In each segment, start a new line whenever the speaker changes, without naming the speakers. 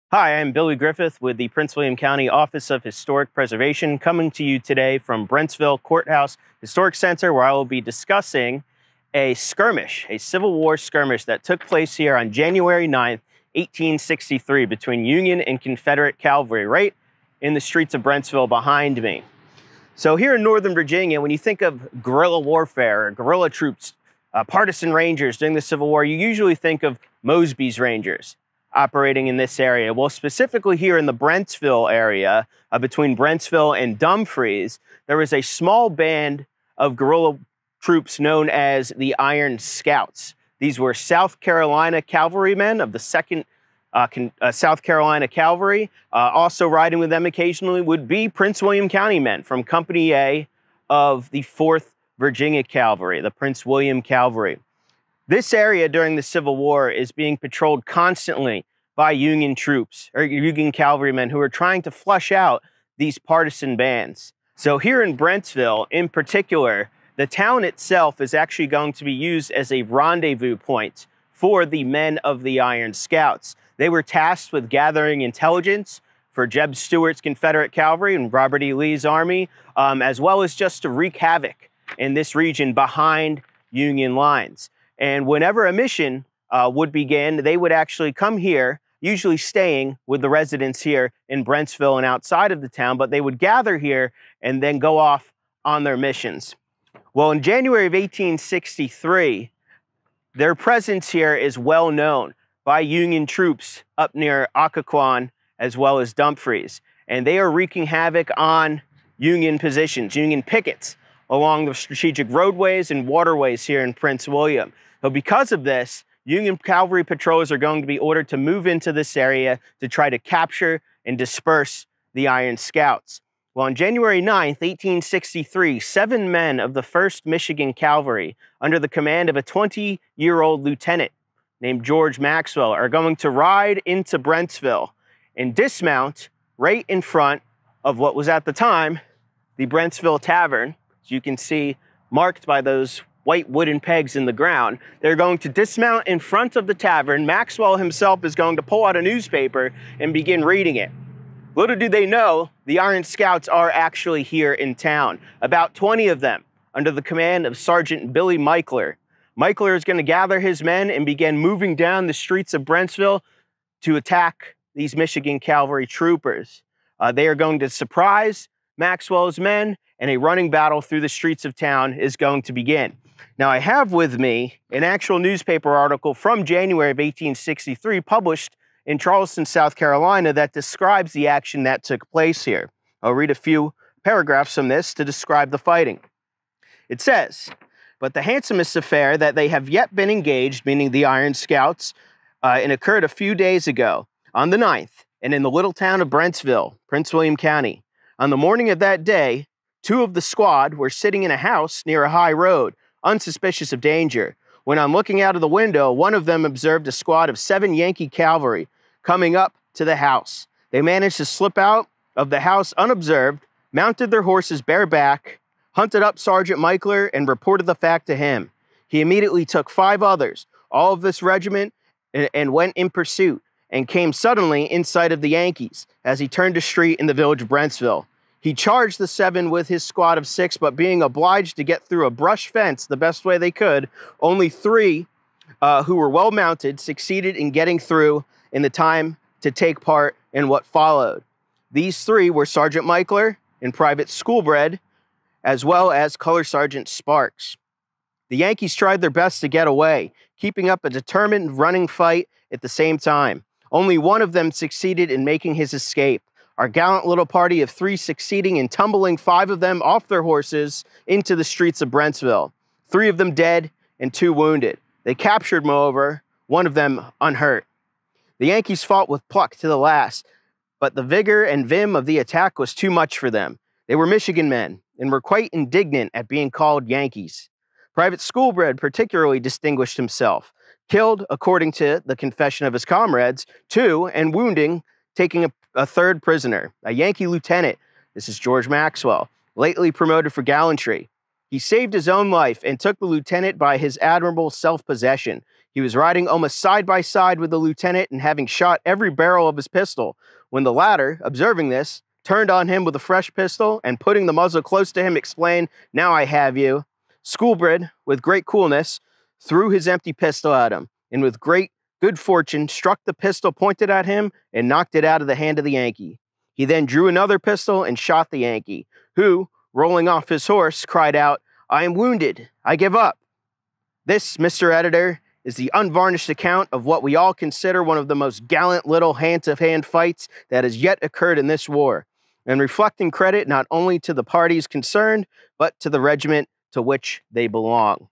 Hi, I'm Billy Griffith with the Prince William County Office of Historic Preservation, coming to you today from Brentsville Courthouse Historic Center, where I will be discussing a skirmish, a Civil War skirmish that took place here on January 9th, 1863, between Union and Confederate cavalry, right in the streets of Brentsville behind me. So here in Northern Virginia, when you think of guerrilla warfare, or guerrilla troops, partisan rangers during the Civil War, you usually think of Mosby's Rangers operating in this area. Well, specifically here in the Brentsville area, between Brentsville and Dumfries, there was a small band of guerrilla troops known as the Iron Scouts. These were South Carolina cavalrymen of the 2nd South Carolina Cavalry. Also riding with them occasionally would be Prince William County men from Company A of the 4th Virginia Cavalry, the Prince William Cavalry. This area during the Civil War is being patrolled constantly by Union troops, or Union cavalrymen, who are trying to flush out these partisan bands. So here in Brentsville, in particular, the town itself is actually going to be used as a rendezvous point for the men of the Iron Scouts. They were tasked with gathering intelligence for Jeb Stuart's Confederate cavalry and Robert E. Lee's army, as well as just to wreak havoc in this region behind Union lines. And whenever a mission would begin, they would actually come here, usually staying with the residents here in Brentsville and outside of the town, but they would gather here and then go off on their missions. Well, in January of 1863, their presence here is well known by Union troops up near Occoquan as well as Dumfries. And they are wreaking havoc on Union positions, Union pickets along the strategic roadways and waterways here in Prince William. So because of this, Union cavalry patrols are going to be ordered to move into this area to try to capture and disperse the Iron Scouts. Well, on January 9th, 1863, 7 men of the 1st Michigan Cavalry, under the command of a 20-year-old lieutenant named George Maxwell, are going to ride into Brentsville and dismount right in front of what was at the time the Brentsville Tavern, as you can see marked by those white wooden pegs in the ground. They're going to dismount in front of the tavern. Maxwell himself is going to pull out a newspaper and begin reading it. Little do they know, the Iron Scouts are actually here in town. About 20 of them, under the command of Sergeant Billy Michler. Michler is going to gather his men and begin moving down the streets of Brentsville to attack these Michigan Cavalry troopers. They are going to surprise Maxwell's men, and a running battle through the streets of town is going to begin. Now, I have with me an actual newspaper article from January of 1863 published in Charleston, South Carolina, that describes the action that took place here. I'll read a few paragraphs from this to describe the fighting. It says, "But the handsomest affair that they have yet been engaged," meaning the Iron Scouts, and occurred a few days ago, on the 9th, and in the little town of Brentsville, Prince William County. On the morning of that day, 2 of the squad were sitting in a house near a high road, unsuspicious of danger, when on looking out of the window, one of them observed a squad of 7 Yankee cavalry coming up to the house. They managed to slip out of the house unobserved, mounted their horses bareback, hunted up Sergeant Michler, and reported the fact to him. He immediately took 5 others, all of this regiment, and went in pursuit, and came suddenly in sight of the Yankees as he turned a street in the village of Brentsville. He charged the 7 with his squad of 6, but being obliged to get through a brush fence the best way they could, only 3 who were well mounted succeeded in getting through in the time to take part in what followed. These 3 were Sergeant Michler and Private Schoolbred, as well as Color Sergeant Sparks. The Yankees tried their best to get away, keeping up a determined running fight at the same time. Only one of them succeeded in making his escape. Our gallant little party of 3 succeeding in tumbling 5 of them off their horses into the streets of Brentsville. 3 of them dead and 2 wounded. They captured, moreover, one of them unhurt. The Yankees fought with pluck to the last, but the vigor and vim of the attack was too much for them. They were Michigan men and were quite indignant at being called Yankees. Private Schoolbred particularly distinguished himself, killed, according to the confession of his comrades, 2, and wounding, taking a 3rd prisoner, a Yankee lieutenant. This is George Maxwell, lately promoted for gallantry. He saved his own life and took the lieutenant by his admirable self-possession. He He was riding almost side by side with the lieutenant and having shot every barrel of his pistol, when the latter, observing this, turned on him with a fresh pistol and, putting the muzzle close to him, explained, "Now I have you." Schoolbred, with great coolness, threw his empty pistol at him, and with great good fortune struck the pistol pointed at him and knocked it out of the hand of the Yankee. He then drew another pistol and shot the Yankee, who, rolling off his horse, cried out, "I am wounded. I give up." This, Mr. Editor, is the unvarnished account of what we all consider one of the most gallant little hand-to-hand fights that has yet occurred in this war, and reflecting credit not only to the parties concerned, but to the regiment to which they belong.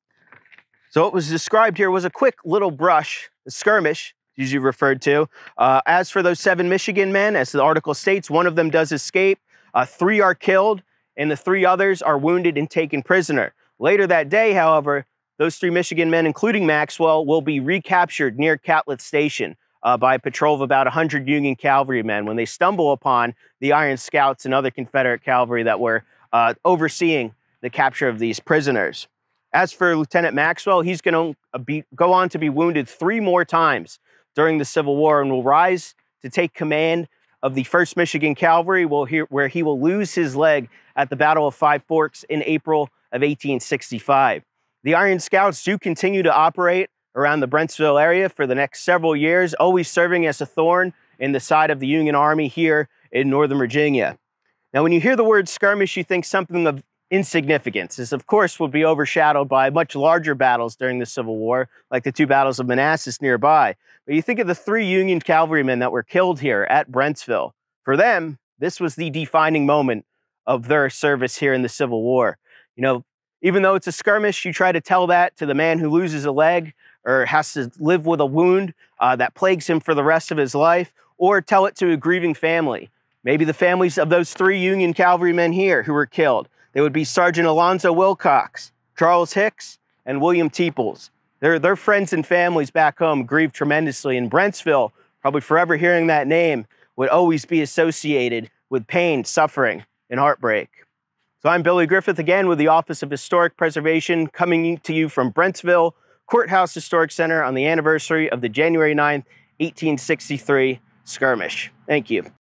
So what was described here was a quick little brush, a skirmish, usually referred to. As for those 7 Michigan men, as the article states, 1 of them does escape, 3 are killed, and the 3 others are wounded and taken prisoner. Later that day, however, those 3 Michigan men, including Maxwell, will be recaptured near Catlett Station by a patrol of about 100 Union cavalrymen when they stumble upon the Iron Scouts and other Confederate cavalry that were overseeing the capture of these prisoners. As for Lieutenant Maxwell, he's going to go on to be wounded 3 more times during the Civil War and will rise to take command of the 1st Michigan Cavalry, where he will lose his leg at the Battle of Five Forks in April of 1865. The Iron Scouts do continue to operate around the Brentsville area for the next several years, always serving as a thorn in the side of the Union Army here in Northern Virginia. Now, when you hear the word skirmish, you think something of insignificance. This, of course, will be overshadowed by much larger battles during the Civil War, like the 2 battles of Manassas nearby. But you think of the 3 Union cavalrymen that were killed here at Brentsville. For them, this was the defining moment of their service here in the Civil War. You know, even though it's a skirmish, you try to tell that to the man who loses a leg or has to live with a wound that plagues him for the rest of his life, or tell it to a grieving family. Maybe the families of those 3 Union cavalrymen here who were killed. They would be Sergeant Alonzo Wilcox, Charles Hicks, and William Teeples. Their friends and families back home grieved tremendously, and Brentsville, probably forever hearing that name, would always be associated with pain, suffering, and heartbreak. So I'm Billy Griffith again with the Office of Historic Preservation, coming to you from Brentsville Courthouse Historic Center on the anniversary of the January 9th, 1863 skirmish. Thank you.